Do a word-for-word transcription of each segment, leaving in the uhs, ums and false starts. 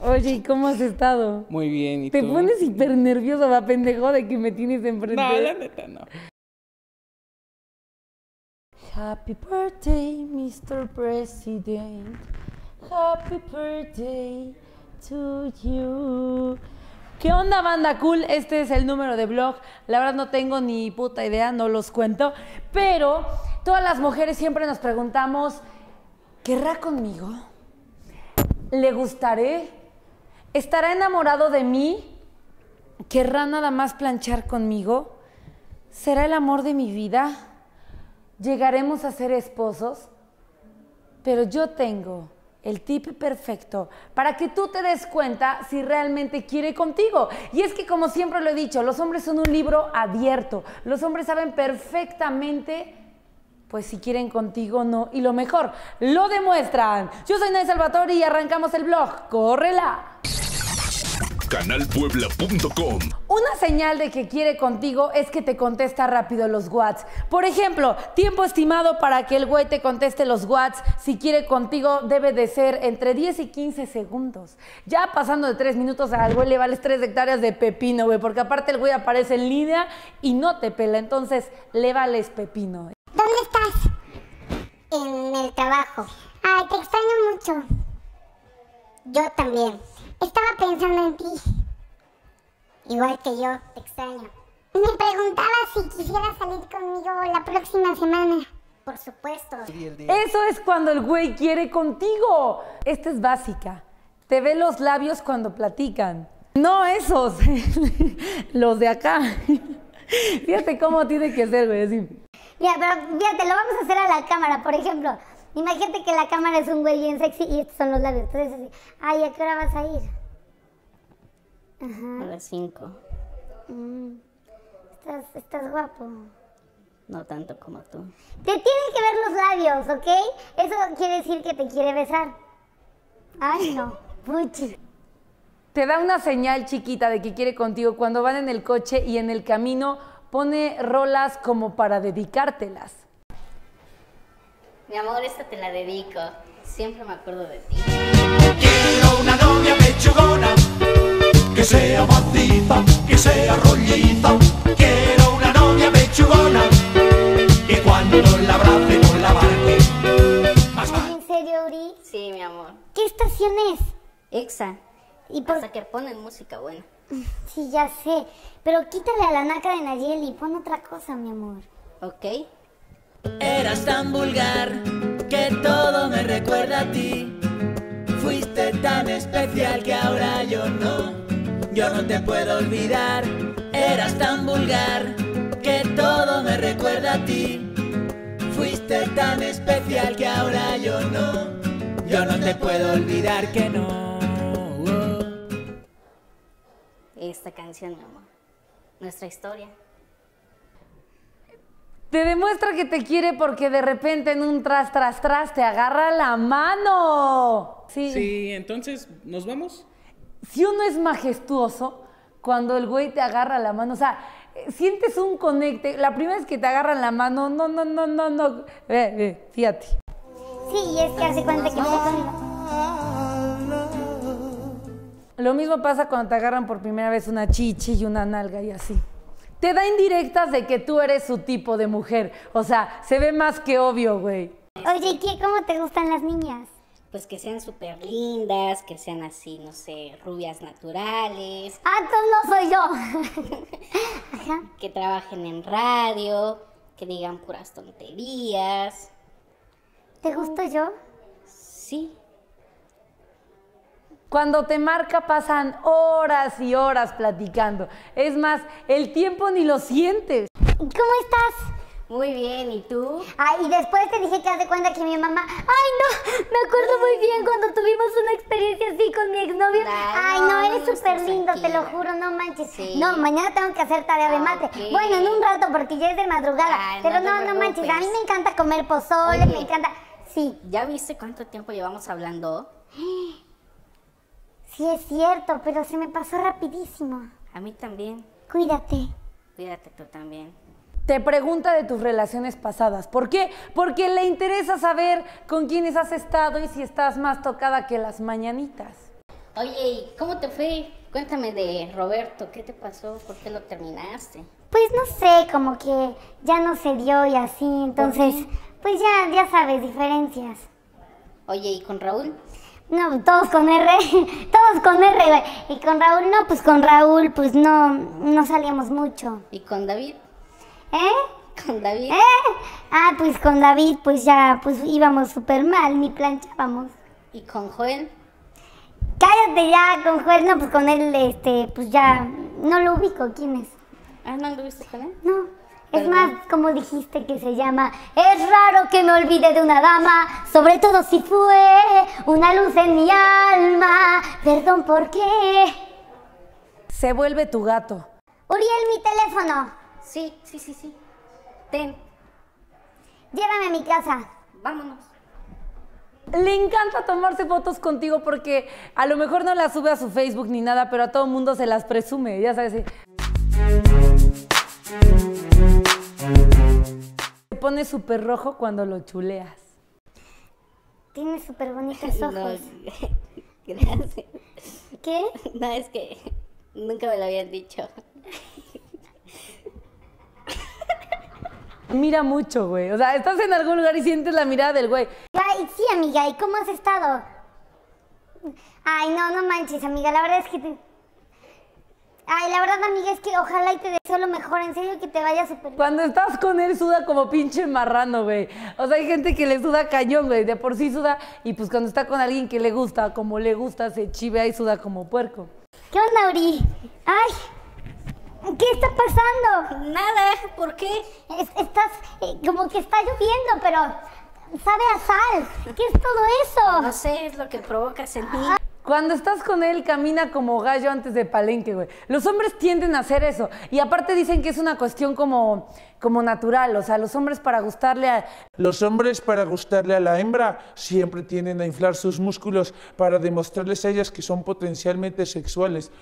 Oye, ¿y cómo has estado? Muy bien, ¿y Te tú? pones hiper nervioso, va, pendejo, de que me tienes enfrente. No, la neta no. Happy birthday, mister President. Happy birthday to you. ¿Qué onda, banda cool? Este es el número de blog. La verdad no tengo ni puta idea, no los cuento. Pero todas las mujeres siempre nos preguntamos, ¿querrá conmigo? ¿Le gustaré? ¿Estará enamorado de mí? ¿Querrá nada más planchar conmigo? ¿Será el amor de mi vida? ¿Llegaremos a ser esposos? Pero yo tengo el tip perfecto para que tú te des cuenta si realmente quiere contigo. Y es que, como siempre lo he dicho, los hombres son un libro abierto. Los hombres saben perfectamente, pues, si quieren contigo o no. Y lo mejor, lo demuestran. Yo soy Nay Salvatore y arrancamos el blog. ¡Córrela! canal puebla punto com. Una señal de que quiere contigo es que te contesta rápido los WhatsApp. Por ejemplo, tiempo estimado para que el güey te conteste los WhatsApp si quiere contigo debe de ser entre diez y quince segundos. Ya pasando de tres minutos al güey le vales tres hectáreas de pepino, güey, porque aparte el güey aparece en línea y no te pela, entonces le vales pepino. ¿Dónde estás? En el trabajo. Ay, te extraño mucho. Yo también. Estaba pensando en ti. Igual que yo, te extraño. Me preguntaba si quisieras salir conmigo la próxima semana. Por supuesto. Eso es cuando el güey quiere contigo. Esta es básica. Te ve los labios cuando platican. No esos, los de acá. Fíjate cómo tiene que ser, güey, así. Mira, pero fíjate, lo vamos a hacer a la cámara, por ejemplo. Imagínate que la cámara es un güey bien sexy y estos son los labios. Entonces así, ay, ¿a qué hora vas a ir? Ajá. A las cinco. Mm. Estás, estás guapo. No tanto como tú. Te tienen que ver los labios, ¿ok? Eso quiere decir que te quiere besar. Ay, no. Puchi. Te da una señal chiquita de que quiere contigo cuando van en el coche y en el camino pone rolas como para dedicártelas. Mi amor, esta te la dedico. Siempre me acuerdo de ti. Quiero una novia pechugona, que sea maciza, que sea rolliza. Quiero una novia pechugona, que cuando la abrace no la abarque. Más vale. ¿En serio, Uri? Sí, mi amor. ¿Qué estación es? Exa. ¿Y por... Hasta que ponen música buena. Sí, ya sé. Pero quítale a la naca de Nayeli y pon otra cosa, mi amor. ¿Ok? Eras tan vulgar que todo me recuerda a ti. Fuiste tan especial que ahora yo no, yo no te puedo olvidar. Eras tan vulgar que todo me recuerda a ti. Fuiste tan especial que ahora yo no, yo no te puedo olvidar que no. Esta canción, mi amor. Nuestra historia. Te demuestra que te quiere porque de repente en un tras, tras, tras te agarra la mano. Sí. Sí, entonces, ¿nos vamos? Si uno es majestuoso, cuando el güey te agarra la mano, o sea, sientes un conecte. La primera vez que te agarran la mano, no, no, no, no, no. Ve, ve, fíjate. Sí, y es que hace cuenta que me conmigo. Lo mismo pasa cuando te agarran por primera vez una chichi y una nalga y así. Te da indirectas de que tú eres su tipo de mujer. O sea, se ve más que obvio, güey. Oye, ¿qué? ¿Cómo te gustan las niñas? Pues que sean súper lindas, que sean así, no sé, rubias naturales. Ah, entonces no soy yo. Ajá. Que trabajen en radio, que digan puras tonterías. ¿Te gusto yo? Sí. Cuando te marca pasan horas y horas platicando. Es más, el tiempo ni lo sientes. ¿Cómo estás? Muy bien, ¿y tú? Ay, y después te dije que haz de cuenta que mi mamá... Ay, no, me acuerdo muy bien cuando tuvimos una experiencia así con mi exnovio. Ay, Ay, no, no, eres no súper estás lindo, te lo tranquila. juro, no manches. Sí. No, mañana tengo que hacer tarea de Ah, mate. ok. Bueno, en un rato porque ya es de madrugada. Ay, Pero no no, te no manches, a mí preocupes. me encanta comer pozole, Oye. me encanta... Sí, ¿Ya viste cuánto tiempo llevamos hablando? sí es cierto, pero se me pasó rapidísimo. A mí también. Cuídate. Cuídate tú también. Te pregunta de tus relaciones pasadas. ¿Por qué? Porque le interesa saber con quiénes has estado y si estás más tocada que las mañanitas. Oye, ¿y cómo te fue? Cuéntame de Roberto, ¿qué te pasó? ¿Por qué lo terminaste? Pues no sé, como que ya no se dio y así, entonces, pues ya, ya sabes, diferencias. Oye, ¿y con Raúl? No, todos con R, todos con R, güey. Y con Raúl, no, pues con Raúl, pues no, no salíamos mucho. ¿Y con David? ¿Eh? ¿Con David? ¿Eh? Ah, pues con David, pues ya, pues íbamos súper mal, ni planchábamos. ¿Y con Joel? Cállate ya, con Joel, no, pues con él, este, pues ya, no lo ubico, ¿quién es? Ah, ¿no anduviste con él? No, es Perdón. más, como dijiste que se llama, es raro que me olvide de una dama, sobre todo si fue una luz en mi alma, perdón, ¿por qué? Se vuelve tu gato. Uriel, mi teléfono, Sí, sí, sí, sí. Ten, llévame a mi casa. vámonos. Le encanta tomarse fotos contigo porque a lo mejor no las sube a su Facebook ni nada, pero a todo el mundo se las presume, ya sabes. ¿Sí? Se pone súper rojo cuando lo chuleas. Tienes súper bonitos No, ojos. gracias. ¿Qué? No, es que nunca me lo habían dicho. Mira mucho, güey. O sea, estás en algún lugar y sientes la mirada del güey. Ay, sí, amiga, ¿y cómo has estado? Ay, no, no manches, amiga, la verdad es que te... Ay, la verdad, amiga, es que ojalá y te deseo lo mejor, en serio, que te vaya súper... Cuando estás con él suda como pinche marrano, güey. O sea, hay gente que le suda cañón, güey. De por sí suda. Y pues cuando está con alguien que le gusta, como le gusta, se chivea y suda como puerco. ¿Qué onda, Uri? Ay, ¿qué está pasando? Nada, ¿por qué? Es- estás, eh, como que está lloviendo, pero sabe a sal. ¿Qué es todo eso? No sé, es lo que provocas en mí. Cuando estás con él, camina como gallo antes de palenque, güey. Los hombres tienden a hacer eso. Y aparte dicen que es una cuestión como, como natural. O sea, los hombres para gustarle a... Los hombres, para gustarle a la hembra, siempre tienden a inflar sus músculos para demostrarles a ellas que son potencialmente sexuales.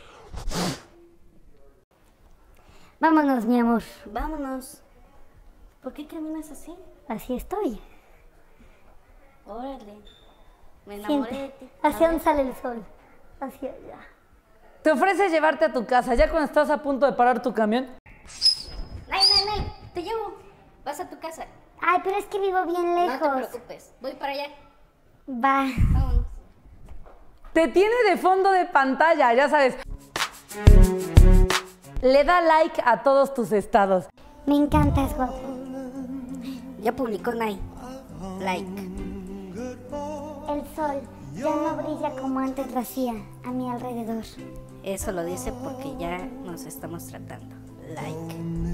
Vámonos, mi amor. Vámonos. ¿Por qué caminas así? Así estoy. Órale. Me enamoré de Siempre. ti. ¿Hacia A dónde ver. sale el sol? Hacia allá. Te ofrece llevarte a tu casa. Ya cuando estás a punto de parar tu camión, Nay, nay, nay, te llevo. Vas a tu casa. Ay, pero es que vivo bien No lejos. te preocupes. Voy para allá. Va. Vámonos. te tiene de fondo de pantalla, ya sabes. Le da like a todos tus estados. Me encantas, guapo. Ya publicó Nay. Like. El sol ya no brilla como antes lo hacía a mi alrededor. Eso lo dice porque ya nos estamos tratando. Like.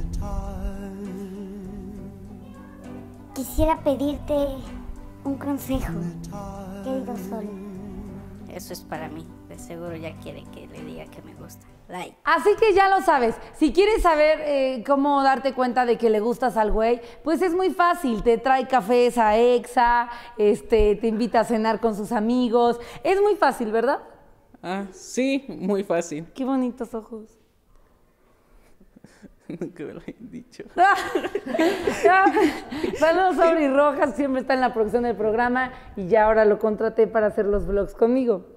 Quisiera pedirte un consejo, querido sol. Eso es para mí. De seguro ya quiere que le diga que me gusta. Like. Así que ya lo sabes, si quieres saber eh, cómo darte cuenta de que le gustas al güey, pues es muy fácil, te trae cafés a Exa, este, te invita a cenar con sus amigos, es muy fácil, ¿verdad? Ah, sí, muy fácil. Qué bonitos ojos. Nunca me lo habían dicho. Saludos a Uri Rojas, que siempre está en la producción del programa y ya ahora lo contraté para hacer los vlogs conmigo.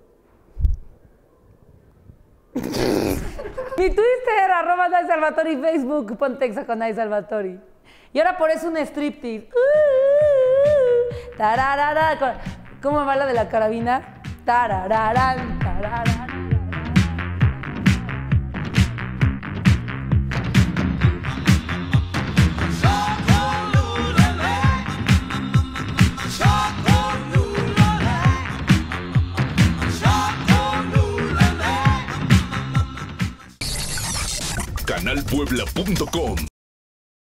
Mi Twitter, arroba Nay Salvatori, Facebook, ponte Exa con Nay Salvatori. Y ahora por eso un striptease. Uh, tararara, con- ¿Cómo va la de la carabina? Tarararán, tararán. canal puebla punto com